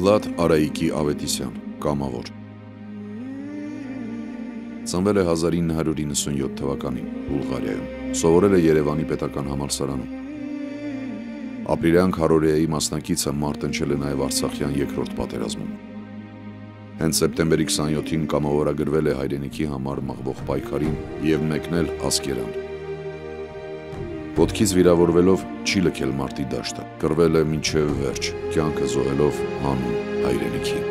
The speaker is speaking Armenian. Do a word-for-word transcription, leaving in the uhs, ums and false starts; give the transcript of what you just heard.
Վլադ Արայիկի Ավետիսյան, կամավոր։ Ծնվել է հազար ինը հարյուր իննսունյոթ թվականին Բուլղարիայում, սովորել է Երևանի պետական համալսարանում։ Ապրիլյան քարորիայի մասնակիցը մարտնչել է նաև Արցախյան երկրորդ պատերազմում։ Հենց սեպտեմբերի քսանյոթին կամավորագրվել է հայրենիքի համար մղվող պայքարին և մեկնել Ասկերան։ Ոտքից վիրավորվելով չի լքել մարտի դաշտը, կռվել է մինչև վերջ, կյանքը զոհելով հանուն հայրենիքի։